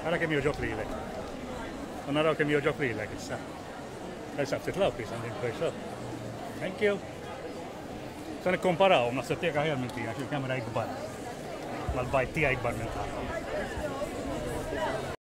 Guarda che mio gioco lì. Non era che mio gioco lì, chissà. Hai saanut lauppiin niin kai. Thank you. Sen comparau, mas se tega helmentina, kyllä kamera ikbar. Lal baitia ikbar mentaa.